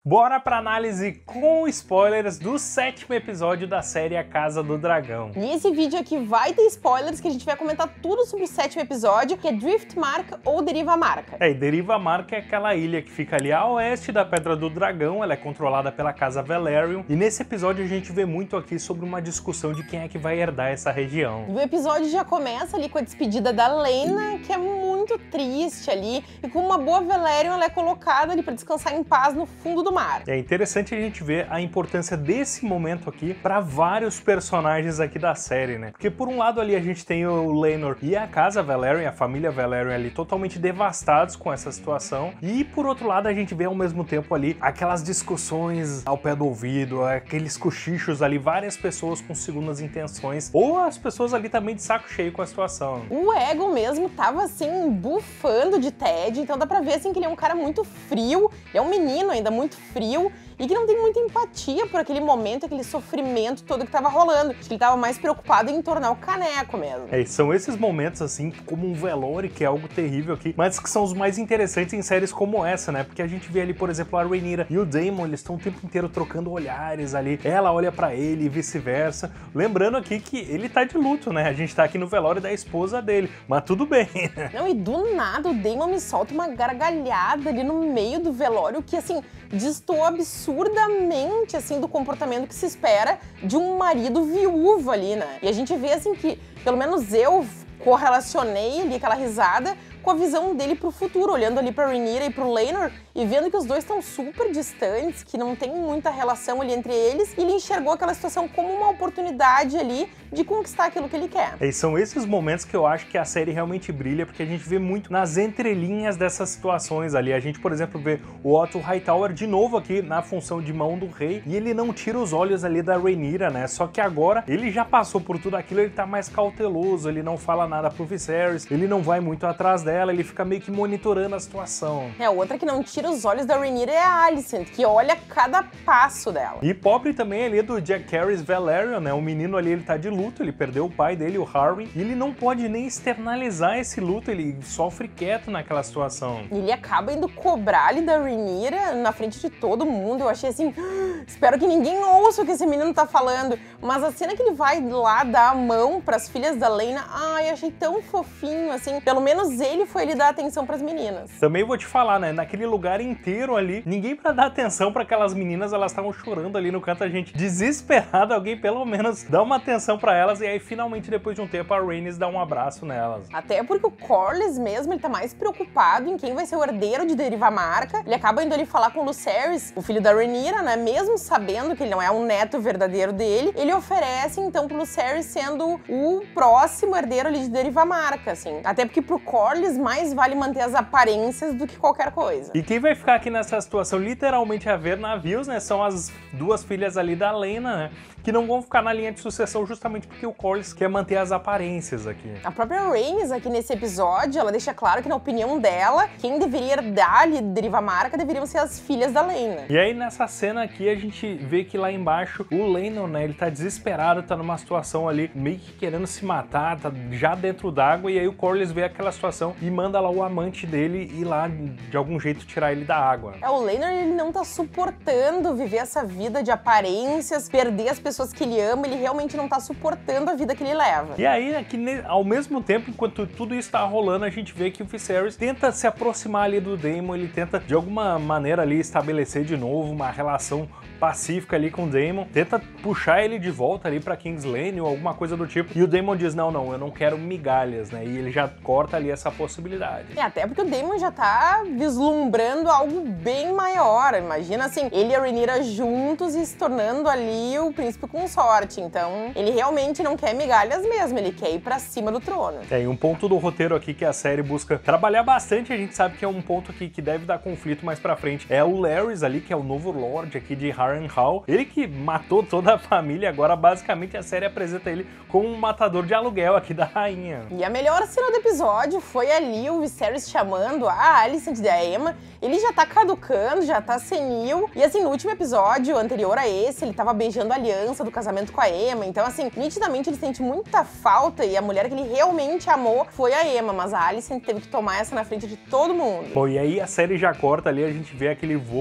Bora pra análise com spoilers do 7º episódio da série A Casa do Dragão. E esse vídeo aqui vai ter spoilers, que a gente vai comentar tudo sobre o 7º episódio, que é Driftmark ou Deriva Marca. E Deriva Marca é aquela ilha que fica ali a oeste da Pedra do Dragão, ela é controlada pela Casa Velaryon, e nesse episódio a gente vê muito aqui sobre uma discussão de quem é que vai herdar essa região. E o episódio já começa ali com a despedida da Laena, que é muito triste ali, e com uma boa Velaryon ela é colocada ali pra descansar em paz no fundo do mar. É interessante a gente ver a importância desse momento aqui para vários personagens aqui da série, né? Porque por um lado ali a gente tem o Laenor e a Casa Velaryon, a família Velaryon ali totalmente devastados com essa situação, e por outro lado a gente vê ao mesmo tempo ali aquelas discussões ao pé do ouvido, aqueles cochichos ali, várias pessoas com segundas intenções, ou as pessoas ali também de saco cheio com a situação. O Aegon mesmo tava assim, bufando de tédio, então dá pra ver assim que ele é um cara muito frio, ele é um menino ainda muito frio e que não tem muita empatia por aquele momento, aquele sofrimento todo que tava rolando. Acho que ele tava mais preocupado em tornar o caneco mesmo. E são esses momentos assim, como um velório, que é algo terrível aqui, mas que são os mais interessantes em séries como essa, né? Porque a gente vê ali, por exemplo, a Rhaenyra e o Daemon, eles estão o tempo inteiro trocando olhares ali, ela olha pra ele e vice-versa. Lembrando aqui que ele tá de luto, né? A gente tá aqui no velório da esposa dele, mas tudo bem. Não, e do nada o Daemon me solta uma gargalhada ali no meio do velório que, assim, destoa absurdamente, assim, do comportamento que se espera de um marido viúvo ali, né? E a gente vê, assim, que, pelo menos eu correlacionei ali aquela risada com a visão dele pro futuro, olhando ali pra Rhaenyra e pro Laenor e vendo que os dois estão super distantes, que não tem muita relação ali entre eles, e ele enxergou aquela situação como uma oportunidade ali de conquistar aquilo que ele quer. E são esses momentos que eu acho que a série realmente brilha, porque a gente vê muito nas entrelinhas dessas situações ali. A gente, por exemplo, vê o Otto Hightower de novo aqui na função de mão do rei, e ele não tira os olhos ali da Rhaenyra, né? Só que agora ele já passou por tudo aquilo, ele tá mais cauteloso, ele não fala nada pro Viserys, ele não vai muito atrás dela, ele fica meio que monitorando a situação. Outra que não tira os olhos da Rhaenyra é a Alicent, que olha cada passo dela. E pobre também ali do Jacaerys Velaryon, né? O menino ali, ele tá de luto, ele perdeu o pai dele, o Harwin, e ele não pode nem externalizar esse luto, ele sofre quieto naquela situação. Ele acaba indo cobrar ali da Rhaenyra na frente de todo mundo. Eu achei assim, espero que ninguém ouça o que esse menino tá falando. Mas a cena que ele vai lá dar a mão pras filhas da Laena, ai, achei tão fofinho, assim. Pelo menos ele foi ali dar atenção pras meninas. Também vou te falar, né, naquele lugar inteiro ali, ninguém pra dar atenção pra aquelas meninas, elas estavam chorando ali no canto, a gente desesperado, alguém pelo menos dá uma atenção pra elas, e aí finalmente depois de um tempo a Rhaenys dá um abraço nelas. Até porque o Corlys mesmo, ele tá mais preocupado em quem vai ser o herdeiro de Deriva Marca. Ele acaba indo ali falar com o Lucerys, o filho da Rhaenyra, né, mesmo sabendo que ele não é um neto verdadeiro dele, ele oferece então pro Lucerys sendo o próximo herdeiro ali de Deriva Marca, assim. Até porque pro Corlys mais vale manter as aparências do que qualquer coisa. E quem vai ficar aqui nessa situação literalmente a ver navios, né, são as duas filhas ali da Laena, né, que não vão ficar na linha de sucessão justamente porque o Corlys quer manter as aparências aqui. A própria Rhaenys aqui nesse episódio, ela deixa claro que na opinião dela, quem deveria herdar ali Deriva Marca deveriam ser as filhas da Laena. E aí nessa cena aqui a gente vê que lá embaixo o Laenor, né, ele tá desesperado, tá numa situação ali meio que querendo se matar, tá já dentro d'água, e aí o Corlys vê aquela situação e manda lá o amante dele ir lá de algum jeito tirar ele da água. O Laenor, ele não tá suportando viver essa vida de aparências, perder as pessoas que ele ama, ele realmente não tá suportando a vida que ele leva. E aí, aqui, ao mesmo tempo, enquanto tudo isso tá rolando, a gente vê que o Viserys tenta se aproximar ali do Daemon, ele tenta de alguma maneira ali estabelecer de novo uma relação pacífica ali com o Daemon, tenta puxar ele de volta ali pra King's Landing ou alguma coisa do tipo, e o Daemon diz, não, eu não quero migalhas, né, e ele já corta ali essa possibilidade. Até porque o Daemon já tá vislumbrando algo bem maior, imagina assim, ele e a Rhaenyra juntos e se tornando ali o príncipe consorte, então ele realmente não quer migalhas mesmo, ele quer ir pra cima do trono. E um ponto do roteiro aqui que a série busca trabalhar bastante, a gente sabe que é um ponto aqui que deve dar conflito mais pra frente, é o Larys ali, que é o novo Lorde aqui de Harrenhal, ele que matou toda a família, agora basicamente a série apresenta ele como um matador de aluguel aqui da rainha. E a melhor cena do episódio foi ali o Viserys chamando a Alicent da Aemma, ele já tá caducando, já tá senil, e assim, no último episódio anterior a esse, ele tava beijando a aliança do casamento com a Aemma, então assim, nitidamente ele sente muita falta, e a mulher que ele realmente amou foi a Aemma, mas a Alicent teve que tomar essa na frente de todo mundo. Bom, e aí a série já corta ali, a gente vê aquele voo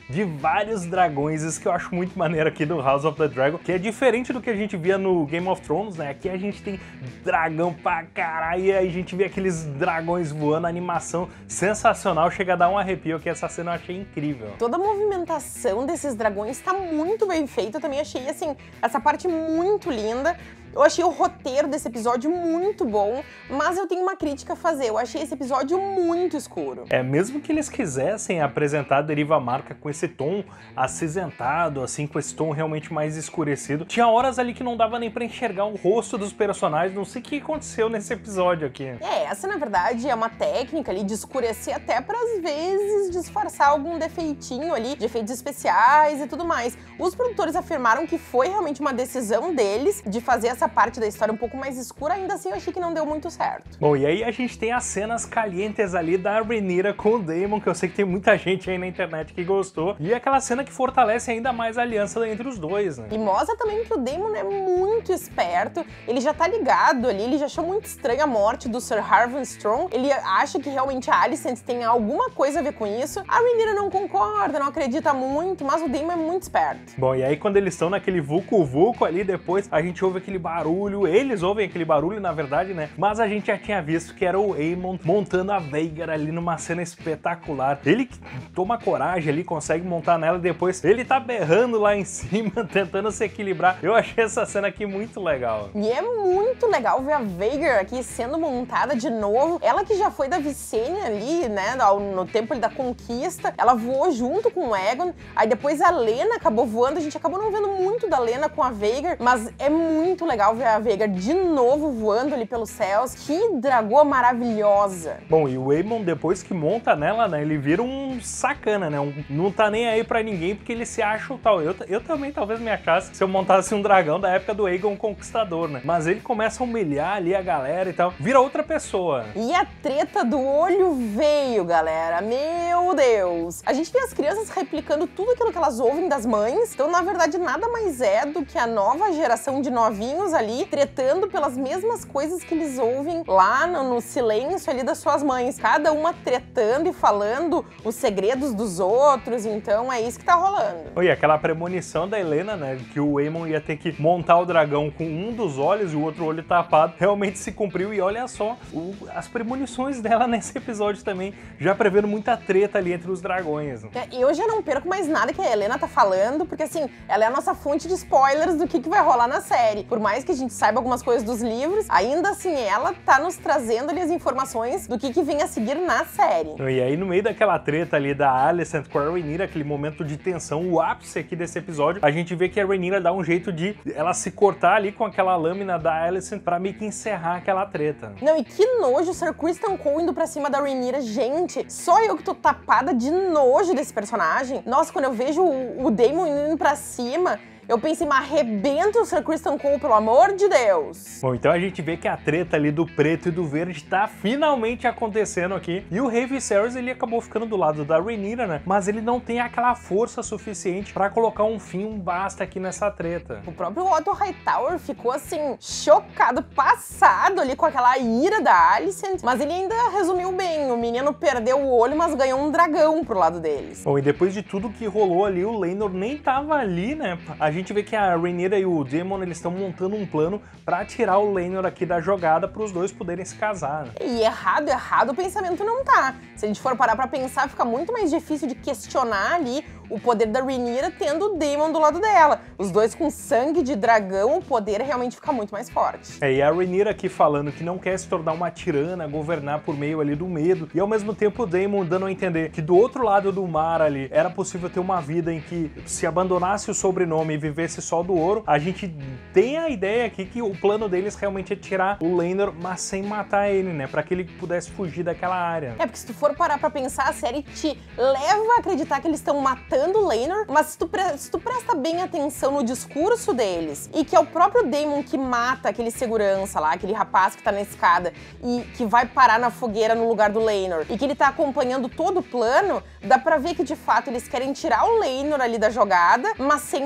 de vários dragões, isso que eu acho muito maneiro aqui do House of the Dragon, que é diferente do que a gente via no Game of Thrones, né? Aqui a gente tem dragão pra caralho, e aí a gente vê aqueles dragões voando, animação sensacional, chega a dar um arrepio, que essa cena eu achei incrível. Toda a movimentação desses dragões tá muito bem feita, eu também achei, assim, essa parte muito linda. Eu achei o roteiro desse episódio muito bom, mas eu tenho uma crítica a fazer. Eu achei esse episódio muito escuro. Mesmo que eles quisessem apresentar a Deriva Marca com esse tom acinzentado, assim, com esse tom realmente mais escurecido, tinha horas ali que não dava nem pra enxergar o rosto dos personagens, não sei o que aconteceu nesse episódio aqui. Essa na verdade é uma técnica ali de escurecer até pra às vezes disfarçar algum defeitinho ali, de efeitos especiais e tudo mais. Os produtores afirmaram que foi realmente uma decisão deles de fazer essa parte da história um pouco mais escura, ainda assim eu achei que não deu muito certo. Bom, e aí a gente tem as cenas calientes ali da Rhaenyra com o Daemon, que eu sei que tem muita gente aí na internet que gostou, e é aquela cena que fortalece ainda mais a aliança entre os dois, né? E mostra também que o Daemon é muito esperto, ele já tá ligado ali, ele já achou muito estranha a morte do Sir Harwin Strong, ele acha que realmente a Alicent tem alguma coisa a ver com isso. A Rhaenyra não concorda, não acredita muito, mas o Daemon é muito esperto. Bom, e aí quando eles estão naquele vucu-vucu ali, depois a gente ouve aquele barulho, eles ouvem aquele barulho, na verdade, né? Mas a gente já tinha visto que era o Aemon montando a Vhagar ali numa cena espetacular. Ele que toma coragem ali, consegue montar nela e depois ele tá berrando lá em cima, tentando se equilibrar. Eu achei essa cena aqui muito legal. E é muito legal ver a Vhagar aqui sendo montada de novo. Ela que já foi da Visenya ali, né, no tempo ali da conquista, ela voou junto com o Aegon, aí depois a Lena acabou voando, a gente acabou não vendo muito da Lena com a Vhagar, mas é muito legal ver a Vhagar de novo voando ali pelos céus. Que dragoa maravilhosa! Bom, e o Aemon, depois que monta nela, né, ele vira um sacana, né? Não tá nem aí pra ninguém porque ele se acha o tal. Eu também talvez me achasse se eu montasse um dragão da época do Aegon Conquistador, né? Mas ele começa a humilhar ali a galera e tal, vira outra pessoa. E a treta do olho veio, galera. Meu Deus! A gente vê as crianças replicando tudo aquilo que elas ouvem das mães, então na verdade nada mais é do que a nova geração de novinhos ali tretando pelas mesmas coisas que eles ouvem lá no silêncio ali das suas mães. Cada uma tretando e falando os segredos dos outros, então é isso que tá rolando. E aquela premonição da Helena, né, que o Aemon ia ter que montar o dragão com um dos olhos e o outro olho tapado, realmente se cumpriu e olha só, as premonições dela nesse episódio também, já prevendo muita treta ali entre os dragões. Eu já não perco mais nada que a Helena tá falando, porque assim, ela é a nossa fonte de spoilers do que vai rolar na série. Por mais que a gente saiba algumas coisas dos livros, ainda assim ela tá nos trazendo ali as informações do que vem a seguir na série. E aí no meio daquela treta ali da Alicent com a Rhaenyra, aquele momento de tensão, o ápice aqui desse episódio, a gente vê que a Rhaenyra dá um jeito de ela se cortar ali com aquela lâmina da Alicent pra meio que encerrar aquela treta. Não, e que nojo o Sir Criston Cole indo pra cima da Rhaenyra, gente, só eu que tô tapada de nojo desse personagem. Nossa, quando eu vejo o Daemon indo pra cima, eu pensei, mas arrebenta o Sir Criston Cole, pelo amor de Deus! Bom, então a gente vê que a treta ali do preto e do verde tá finalmente acontecendo aqui. E o Rey Viserys, ele acabou ficando do lado da Rhaenyra, né? Mas ele não tem aquela força suficiente pra colocar um fim, um basta aqui nessa treta. O próprio Otto Hightower ficou, assim, chocado, passado ali com aquela ira da Alicent, mas ele ainda resumiu bem. O menino perdeu o olho, mas ganhou um dragão pro lado deles. Bom, e depois de tudo que rolou ali, o Laenor nem tava ali, né? A gente vê que a Rhaenyra e o Daemon, eles estão montando um plano pra tirar o Laenor aqui da jogada para os dois poderem se casar. E errado o pensamento não tá. Se a gente for parar pra pensar, fica muito mais difícil de questionar ali o poder da Rhaenyra tendo o Daemon do lado dela. Os dois com sangue de dragão, o poder realmente fica muito mais forte. E a Rhaenyra aqui falando que não quer se tornar uma tirana, governar por meio ali do medo, e ao mesmo tempo o Daemon dando a entender que do outro lado do mar ali era possível ter uma vida em que se abandonasse o sobrenome e vivesse só do ouro. A gente tem a ideia aqui que o plano deles realmente é tirar o Laenor, mas sem matar ele, né? Pra que ele pudesse fugir daquela área. Porque se tu for parar pra pensar, a série te leva a acreditar que eles estão matando o Laenor, mas se tu presta bem atenção no discurso deles, e que é o próprio Daemon que mata aquele segurança lá, aquele rapaz que tá na escada e que vai parar na fogueira no lugar do Laenor, e que ele tá acompanhando todo o plano, dá pra ver que de fato eles querem tirar o Laenor ali da jogada, mas sem matar ele.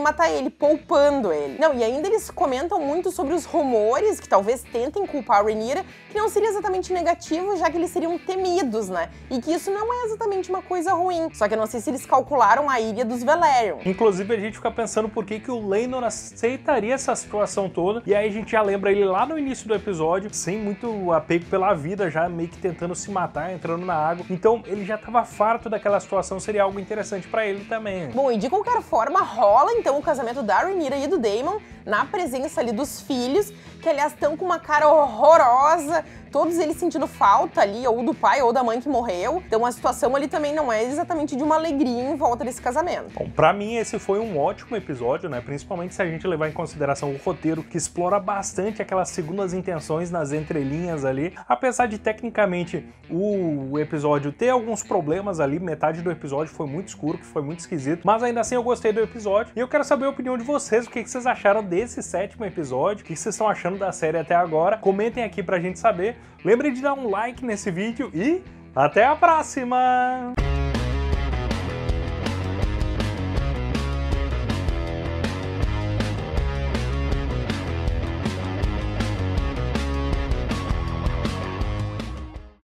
ele, poupando ele. Não, e ainda eles comentam muito sobre os rumores que talvez tentem culpar a Rhaenyra, que não seria exatamente negativo, já que eles seriam temidos, né? E que isso não é exatamente uma coisa ruim. Só que eu não sei se eles calcularam a ilha dos Velaryon. Inclusive, a gente fica pensando por que o Laenor aceitaria essa situação toda, e aí a gente já lembra ele lá no início do episódio, sem muito apego pela vida, já meio que tentando se matar, entrando na água. Então, ele já tava farto daquela situação, seria algo interessante pra ele também. Bom, e de qualquer forma, rola então o casamento da Rhaenyra e do Daemon, na presença ali dos filhos, que aliás estão com uma cara horrorosa, todos eles sentindo falta ali, ou do pai ou da mãe que morreu. Então a situação ali também não é exatamente de uma alegria em volta desse casamento. Bom, pra mim esse foi um ótimo episódio, né? Principalmente se a gente levar em consideração o roteiro, que explora bastante aquelas segundas intenções nas entrelinhas ali. Apesar de tecnicamente o episódio ter alguns problemas ali, metade do episódio foi muito escuro, que foi muito esquisito, mas ainda assim eu gostei do episódio. E eu quero saber a opinião de vocês, o que vocês acharam desse 7º episódio, o que vocês estão achando da série até agora. Comentem aqui pra gente saber. Lembre de dar um like nesse vídeo e até a próxima!